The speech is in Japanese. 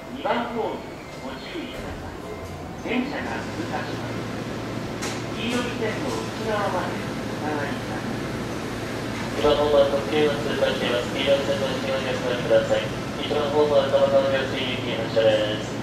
2番ホームご注意ください。電車が通過します。黄色い線の内側までお下がりください。 2番ホームは特急が通過しています。黄色い線の内側にお下がりください。1番ホームは玉川行水行き発車です。